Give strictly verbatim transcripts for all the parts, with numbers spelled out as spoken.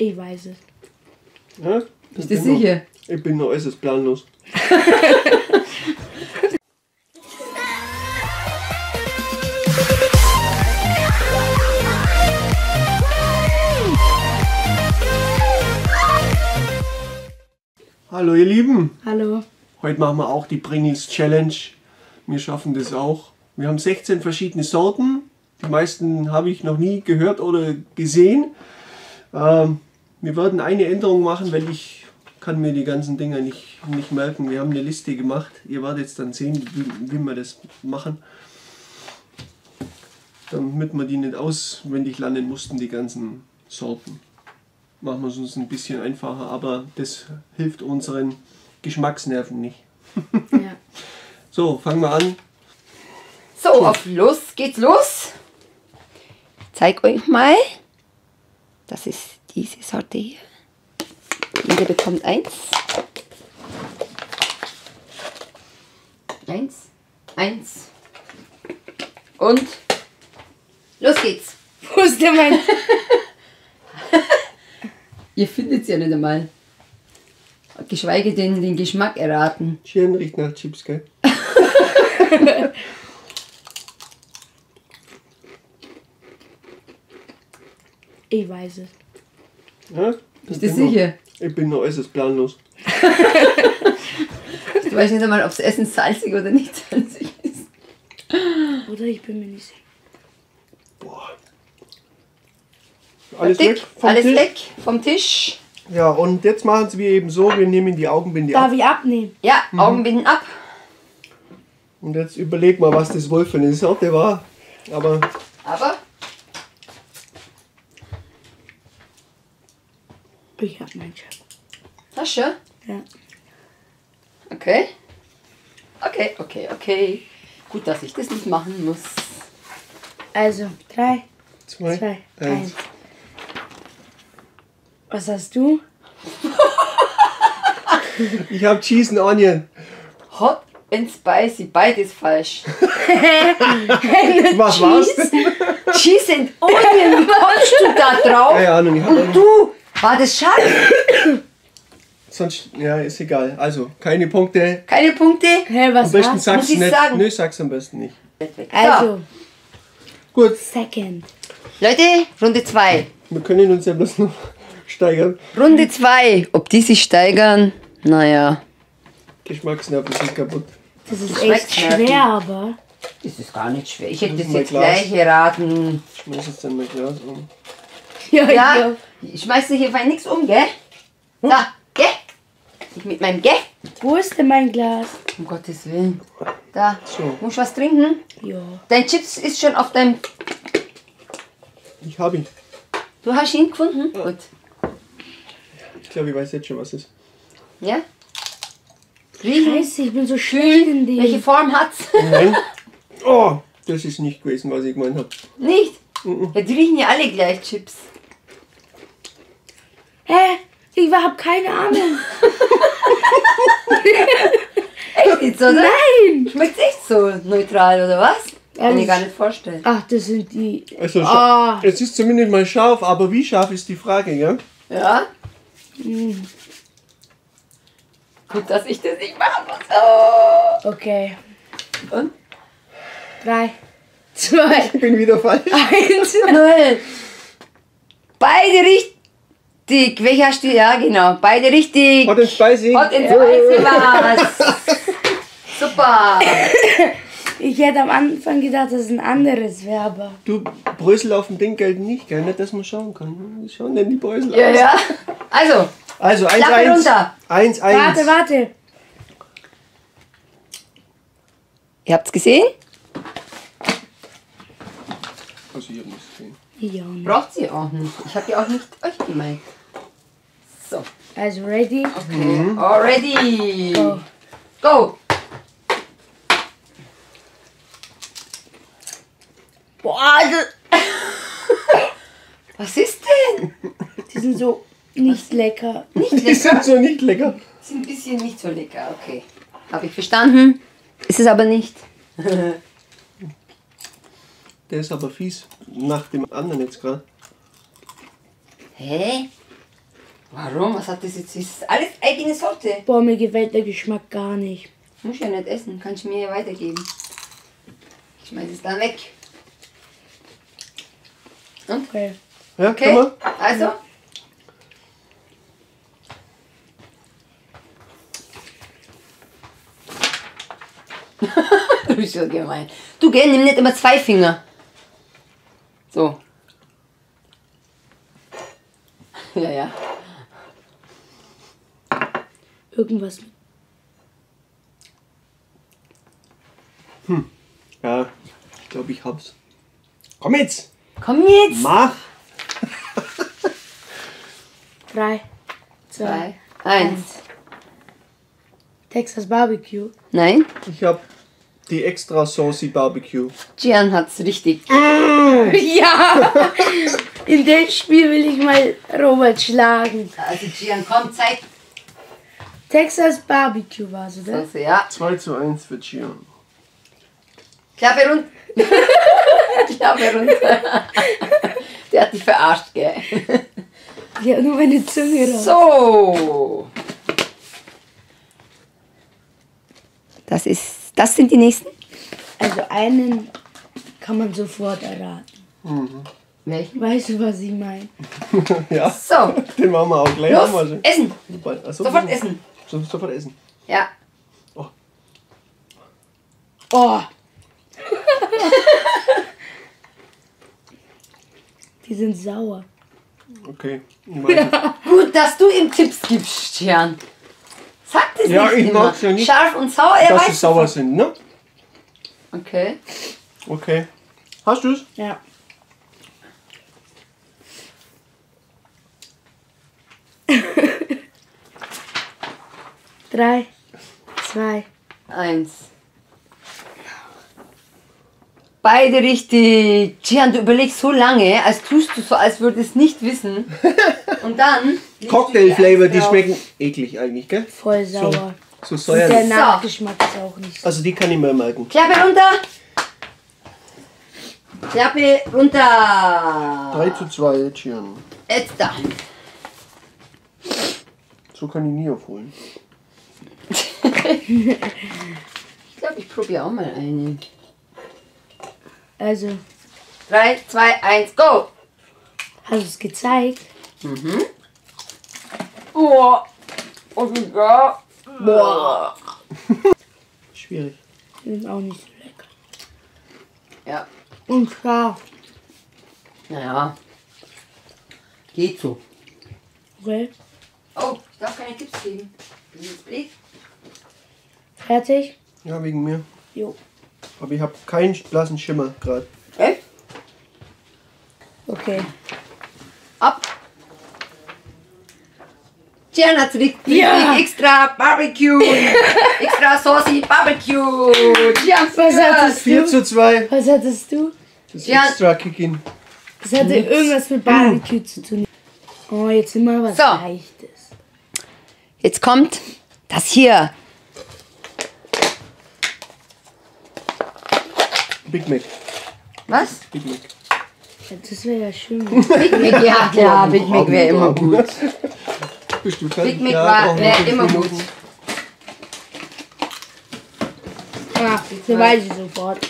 Ich weiß es. Ja? Bist du sicher? Noch, ich bin noch äußerst planlos. Hallo ihr Lieben. Hallo. Heute machen wir auch die Pringles Challenge. Wir schaffen das auch. Wir haben sechzehn verschiedene Sorten. Die meisten habe ich noch nie gehört oder gesehen. Ähm, wir werden eine Änderung machen, weil ich kann mir die ganzen Dinger nicht, nicht merken. Wir haben eine Liste gemacht. Ihr werdet jetzt dann sehen, wie, wie wir das machen. Damit wir die nicht auswendig lernen mussten, die ganzen Sorten. Machen wir es uns ein bisschen einfacher, aber das hilft unseren Geschmacksnerven nicht. Ja. So, fangen wir an. So, auf los geht's los. Ich zeig euch mal. Das ist diese Sorte hier. Jeder bekommt eins. Eins. Eins. Und los geht's. Wo ist der mein... Ihr findet es ja nicht einmal. Geschweige denn den Geschmack erraten. Schirn riecht nach Chips, gell? Ich weiß es. Ja? Bist du sicher? Noch, ich bin noch äußerst planlos. Du weißt nicht einmal, ob das Essen salzig oder nicht salzig ist. Oder ich bin mir nicht sicher. Boah. Alles Dick, weg vom alles Tisch. weg vom Tisch. Ja, und jetzt machen es wir eben so, wir nehmen die Augenbinde Darf ab. ich abnehmen? Ja, Augenbinden ab. Und jetzt überleg mal, was das wohl für eine Sorte war. Aber Aber Ich hab meinen Schatz. das schon. Ja. Okay. Okay, okay, okay. Gut, dass ich das nicht machen muss. Also, drei, zwei, zwei, eins. eins. Was hast du? Ich habe Cheese and Onion. Hot and spicy, beides falsch. Was war's denn? Cheese and Onion, wie kommst du da drauf? Keine Ahnung, ich hab Du, war das scharf? sonst, ja, ist egal. Also, keine Punkte. Keine Punkte? Hä, Am was besten war's? sag's Muss ich nicht. sagen? Nö, sag's am besten nicht. Also, Gut, second. Leute, Runde zwei. wir können uns ja bloß noch steigern. Runde zwei. Ob die sich steigern? Naja. Geschmacksnerven sind kaputt. Das ist Schmeckt echt schmecken. schwer, aber... Das ist gar nicht schwer. Ich hätte Das das ist mein jetzt Glas. gleich geraten. Ich schmeiß jetzt dann mal Glas um. Ja, Ja, ich schmeiß dir hier fein nichts um, gell? Da, gell? Ich mit meinem gell? Wo ist denn mein Glas? Um Gottes Willen. Da. So. Musst du was trinken? Ja. Dein Chips ist schon auf deinem... Ich habe ihn. Du hast ihn gefunden? Gut. Ich glaube, ich weiß jetzt schon, was es ist. Ja? Riechen. Scheiße, ich bin so schlecht in dem. Welche Form hat's? Nein. Oh, das ist nicht gewesen, was ich gemeint habe. Nicht? Ja, die riechen ja alle gleich, Chips. Hä? Ich hab keine Ahnung. Echt jetzt, oder? Nein! Schmeckt echt so neutral, oder was? Kann Ehrlich? ich gar nicht vorstellen. Ach, das sind die... Also, Ah. scha- es ist zumindest mal scharf, aber wie scharf ist die Frage, ja? Ja? Hm. Gut, dass ich das nicht machen muss. Oh. Okay. Und? Drei, zwei, Ich bin wieder falsch. eins. Null. Beide richtig. Welcher hast du? Ja, genau. Beide richtig. Hot and spicy. Hot and spicy war's. Super. Ich hätte am Anfang gedacht, dass es ein anderes wäre, aber... Du, Brösel auf dem Ding gelten nicht, gell? Nicht, dass man schauen kann. Wie schauen denn die Brösel Ja, aus? ja. Also, Also, eins Klappe eins. runter. eins eins. Warte, warte. ihr habt's gesehen? Also, ich hab nichts gesehen. Ja, nicht. Braucht sie auch nicht. Ich habe ja auch nicht euch gemeint. So. Also, ready? Okay. Already. Go. Go. Boah, das, Was ist denn? die sind so nicht lecker. Nicht Die lecker. sind so nicht lecker. Ist ein bisschen nicht so lecker. Okay. Habe ich verstanden. Ist es aber nicht. Der ist aber fies. Nach dem anderen jetzt gerade. Hä? Warum? Was hat das jetzt? Das ist alles eigene Sorte. Boah, mir gefällt der Geschmack gar nicht. Muss ja nicht essen, kannst du mir ja weitergeben. Ich schmeiß es dann weg. Und? Okay. Ja, Okay, kann man? also. Du bist so gemein. Du, gell, nimm nicht immer zwei Finger. So. Ja, ja. Irgendwas mit. Ja, ich glaube, ich hab's. Komm jetzt! Komm jetzt! Mach! Drei, zwei, Zwei, eins. Texas Barbecue. Nein, Ich hab die extra Saucy Barbecue. Gian hat's richtig. Ja! In dem Spiel will ich mal Robert schlagen. Also Gian, komm, zeig. Texas Barbecue war es, oder? Also, ja. zwei zu eins für Gian. Klappe runter. Klappe runter. Der hat dich verarscht, gell? Ich habe nur meine Zunge raus. So. Das ist, das sind die nächsten. Also einen kann man sofort erraten. Welchen? Weißt du, was ich meine? Ja, So, den machen wir auch gleich. Haben wir los, schon. essen. Also, Sofort essen. So, sofort essen. Ja. Oh! Die sind sauer. Okay. Ich weiß es. Gut, dass du ihm Tipps gibst, Gian. Sag das Ja, nicht ich immer. mag's ja nicht, Scharf und sauer, er Dass sie weiß. sauer sind, ne? Okay. Okay. Hast du's? Ja. Drei, zwei. Eins. Beide richtig. Gian, du überlegst so lange, als tust du so, als würdest es nicht wissen. Und dann. Cocktail-Flavor, die drauf. schmecken eklig eigentlich, gell? Voll sauer. So Und der säuerlich. Nachgeschmack ist auch nicht so. Also die kann ich mir merken. Klappe runter. Klappe runter. drei zu zwei, Gian. Jetzt da. So kann ich nie aufholen. Ich glaube, ich probiere auch mal einen. Also, drei, zwei, eins, go! hast du es gezeigt? Oh, und ja. Boah. Schwierig. Die sind auch nicht so lecker. Ja, Und scharf. naja. Geht so. Okay. Oh, ich darf keine Tipps geben. Bin jetzt blöd. Fertig? Ja, wegen mir. Jo. Aber ich habe keinen blassen Schimmer gerade. Echt? Okay. Ab. Gian hat richtig Ja. extra Barbecue. Extra saucy Barbecue. Gian, Was hattest vier du? zu zwei. Was hattest du? Das Ja. extra Kick-In. Das hatte irgendwas mit Barbecue zu tun. Oh, jetzt immer was So. Leichtes. Jetzt kommt das hier. Big Mac. Was? Big Mac. Ja, das wäre ja schön. Big Mac, ja klar, Big Mac wäre immer gut. Bist du Big Mac Ja, war- brauchen wir wär fünf immer gut. Minuten. Ah, das weiß ich sofort.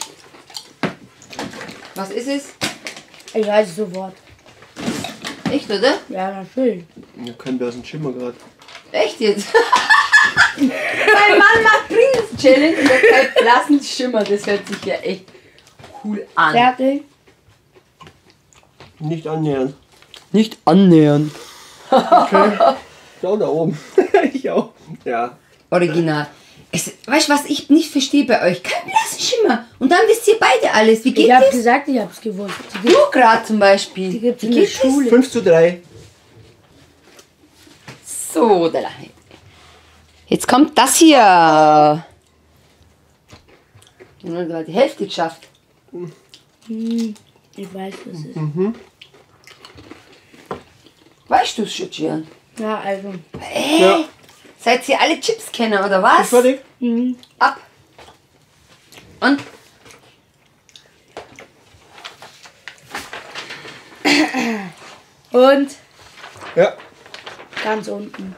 Was ist es? Ich weiß es sofort. Echt, oder? Ja, natürlich. Ich hab keinen blassen Schimmer gerade. Echt jetzt? Mein Mann macht Pringles Challenge und hat keinen blassen Schimmer. Das hört sich ja echt cool an. Fertig? Nicht annähernd. Nicht annähern. Schau da oben. Ich auch. Ja. Original. Es, weißt du, was ich nicht verstehe bei euch? Kein blassen Schimmer. Und dann wisst ihr beide alles. Wie geht Ich habe das? gesagt, ich habe es gewusst. Die Du gerade zum Beispiel. Die gibt's Wie in der geht das? Schule. fünf zu drei. So, da lang. Jetzt kommt das hier. Wir haben gerade die Hälfte geschafft. Hm, ich weiß, was es ist. Weißt du es schon, Gian? Ja, also. Äh, Ja. Seid ihr alle Chips-Kenner oder Ist was? fertig? Mhm. Ab. Und? Und Ja. Ganz unten.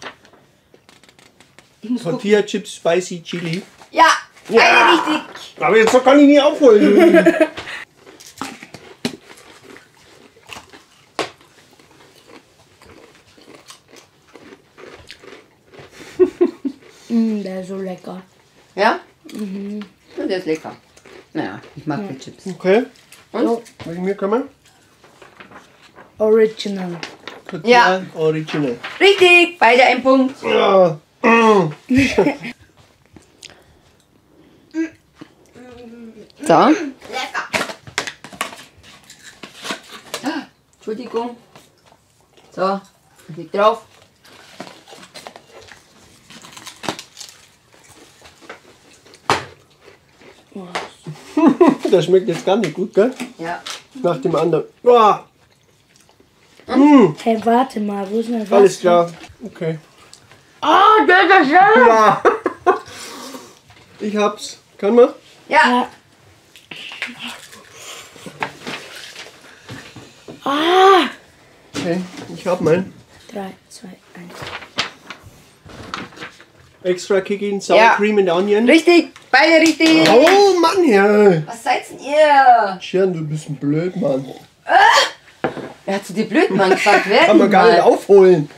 Ich muss gucken. Tortilla Chips Spicy Chili. Ja, Ja. eine richtig. Aber jetzt kann ich nie aufholen. Mm, der ist so lecker. Ja? Mhm. Ja, der ist lecker. Naja, ich mag die Chips. Okay, Und? wegen mir kann man. Original. Tortilla Original. Richtig, beide ein Punkt. Ja. Mm. So. Lecker. Ah, Entschuldigung. So, leg drauf. Das schmeckt jetzt gar nicht gut, gell? Ja. Nach dem anderen. Boah. Mm. Hey, warte mal, wo ist mein Wasser? Alles klar. Okay. Oh, der ist ja. Ja. Ich hab's. Kann man? Ja. Ja. Ah! Okay, ich hab meinen. drei, zwei, eins. Extra Kicking, Sour Ja. Cream and Onion. Richtig, beide richtig. Oh Mann, ja. Was seid denn ihr? Tschern, du bist ein blöd, Mann. Wer hat zu dir Blödmann gesagt? Wer Kann man denn gar nicht mal? aufholen.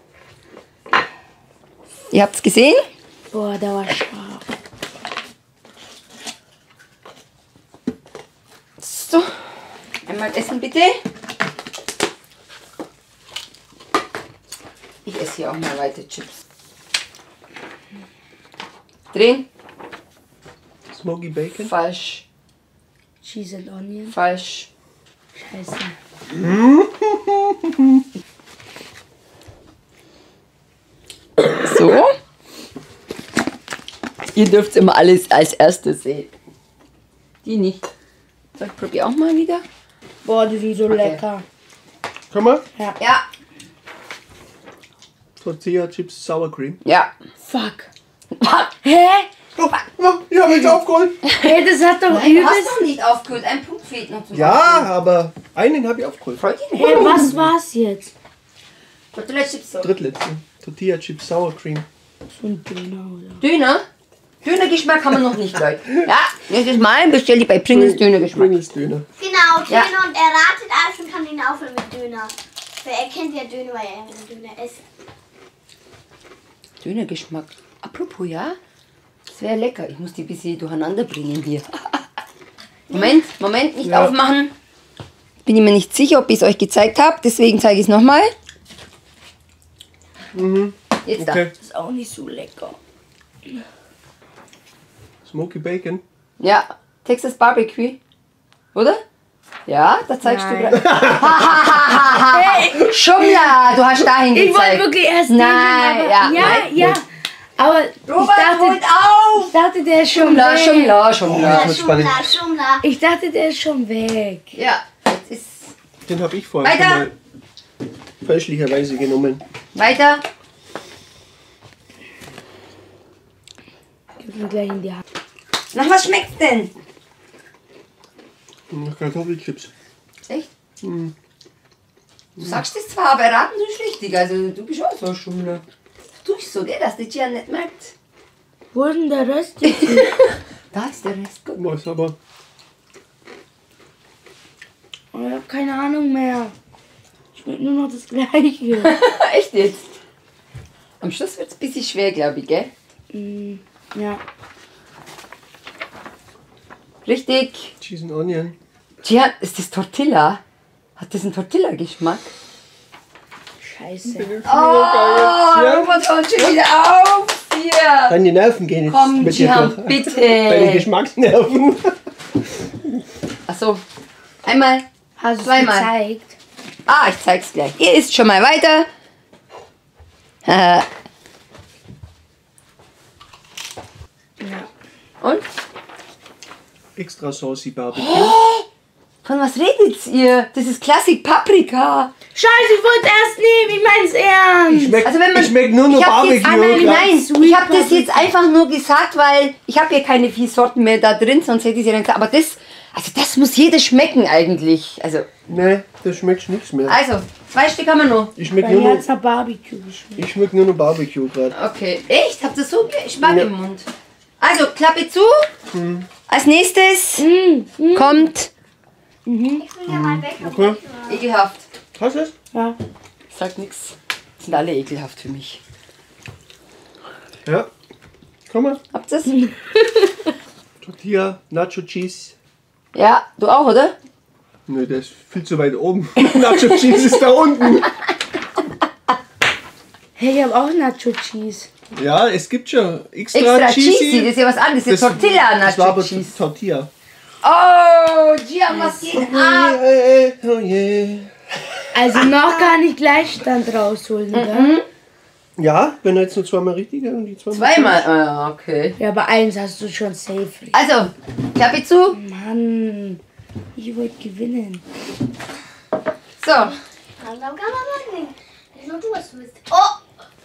Ihr habt's gesehen? Boah, der war scharf. So, einmal essen bitte. Ich esse hier auch mal weiter Chips. Drehen. Smoky Bacon. Falsch. Cheese and Onion. Falsch. Scheiße. So. Ihr dürft immer alles als erstes sehen. Die nicht. So, ich probiere auch mal wieder. Boah, die sind so lecker. Kann man? Ja. Tortilla Chips Sour Cream. Ja. Fuck. Hä? Oh, oh, ich hab jetzt aufgeholt. Hey, das hat doch Nein, du hast übelst... noch nicht aufgehört. Ein Punkt fehlt noch zum Ja, Aufholen. aber einen habe ich aufgeholt. Freut ihr Hey, was war's jetzt? Tortilla Chips so. Drittletzte. Tortilla Chips Sour Cream. So ein Döner, oder? Döner? Dönergeschmack haben wir noch nicht, Leute. Ja, nächstes Mal bestelle ich bei Pringles Dönergeschmack. Pringles Döner. Genau, Döner Ja. und er ratet alles und kann ihn aufhören mit Döner. Weil er kennt ja Döner, weil er einen Döner isst. Dönergeschmack. Apropos, ja? Das wäre lecker. Ich muss die ein bisschen durcheinander bringen hier. Moment, Moment, nicht Ja. aufmachen. Bin ich mir nicht sicher, ob ich es euch gezeigt habe. Deswegen zeige ich es nochmal. Jetzt Okay. Das ist auch nicht so lecker. Smoky Bacon. da. Ja, Texas Barbecue. Oder? Ja, da zeigst Nein. du gerade. Hey, Schummler, du hast dahin Ich gezeigt. wollte wirklich erst Nein, nehmen, ja, aber, ja, nein, ja. Aber ich Robert, dachte, holt auf! ich dachte, der ist schon Schummler, weg. Schummler, Schummler. Das wird spannend. Schummler, Schummler. Ich dachte, der ist schon weg. Ja, jetzt ist Den habe ich vorher Weiter. schon mal fälschlicherweise genommen. weiter. Gib mir gleich in die Hand. Nach was schmeckt's denn? Nach Kartoffelchips. Echt? Du sagst es zwar, aber erraten tust du richtig. Also du bist auch so ein Schummler. Du tust so, gell, dass die Gian nicht merkt. Wo ist denn der Rest jetzt? Da ist der Rest. Guck. Was aber. Oh, ich hab keine Ahnung mehr. Schmeckt nur noch das Gleiche. Echt jetzt? Am Schluss wird es ein bisschen schwer, glaube ich, gell? Mm, ja. Richtig. Cheese and Onion. Gian, ist das Tortilla? Hat das einen Tortilla-Geschmack? Scheiße. Oh, Robert, hört schon wieder auf hier. Deine Nerven gehen jetzt Komm, mit dir Gian, durch. bitte. Deine Geschmacksnerven. Achso, einmal. Hast du es Zweimal. gezeigt? Ah, ich zeig's gleich. Ihr isst schon mal weiter. Äh, Ja. und? Extra saucy Barbecue. Von was redet ihr? Das ist Klassik Paprika. Scheiße, ich wollte erst nehmen. Ich mein's ernst. Schmeckt, Also wenn man- ich schmeck nur noch Ich hab jetzt, Barbecue. nein, ja. nein, Sweet ich habe das Paprika. jetzt einfach nur gesagt, weil ich habe hier keine vier Sorten mehr da drin, sonst hätte ich sie dann gesagt. Aber das, Also das muss jeder schmecken eigentlich. Also, Ne, da schmeckt nichts mehr. also zwei Stück haben wir noch. Ich schmeck Bei nur mir noch, hat's nach Barbecue geschmeckt. ich schmeck nur noch Barbecue gerade. Okay, echt? Habt ihr so Geschmack Ja. im Mund? Also, Klappe zu. Als nächstes Mm, kommt Ich will ja mal weg. Okay. ekelhaft. Hast du es? Ja. Sagt nichts. Sind alle ekelhaft für mich. Ja. Komm mal. Habt ihr es? Tortilla, Nacho Cheese. Ja, du auch, oder? Ne, der ist viel zu weit oben. Nacho Cheese ist da unten. Hey, ich habe auch Nacho Cheese. Ja, es gibt schon extra, Extra cheesy. cheesy. Das ist ja was anderes. Das ist Tortilla Das war Nacho aber Cheese. Tortilla. Oh, Gian, was geht ab? Oh yeah, oh yeah. Also noch gar nicht Gleichstand rausholen, oder? Ja, wenn er jetzt nur zweimal richtig ist und die zweimal. Zweimal? Ah, okay. Ja, aber eins hast du schon safe. Also, Klappe zu. Mann, ich wollte gewinnen. So. Langsam kann man mal sehen. Nicht nur du was du willst. Oh!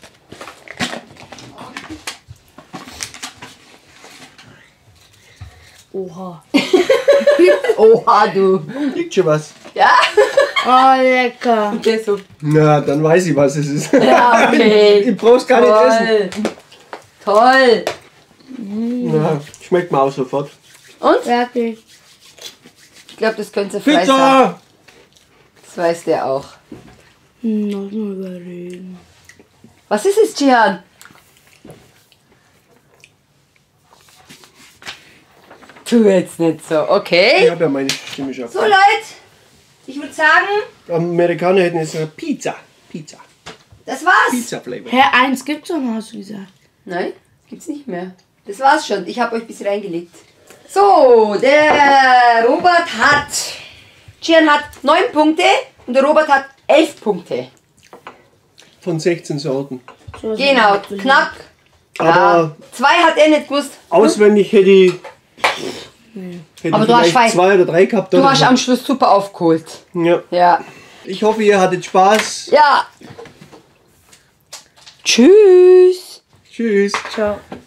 Oha. Oha, du. Liegt schon was. Ja? Oh, lecker. Okay, so. Na, dann weiß ich, was es ist. Ja, okay. Ich brauch's gar nicht essen. Toll. Toll. Na, schmeckt mir auch sofort. Und? Wirklich. Ich glaube, das könnte frei sein. Pizza! Das weiß der auch. Hm, Lass mal überreden. Was ist es, Gian? Tu jetzt nicht so, Ich okay? habe ja meine Stimme schon. So, Leute. Ich würde sagen, Amerikaner hätten jetzt gesagt Pizza. Pizza. das war's. Pizza Flavor. Hä, eins gibt's doch noch, hast du gesagt. Nein, gibt's nicht mehr. Das war's schon. Ich habe euch ein bisschen reingelegt. So, der Robert hat... Gian hat neun Punkte und der Robert hat elf Punkte. Von sechzehn Sorten. So Genau, knapp. Ja, Aber zwei hat er nicht gewusst. auswendig hätte ich. Hätte Aber ich du hast vielleicht zwei- zwei oder drei gehabt. Du oder hast so. am Schluss super aufgeholt. Ja. Ja. Ich hoffe, ihr hattet Spaß. Ja. Tschüss. Tschüss. Ciao.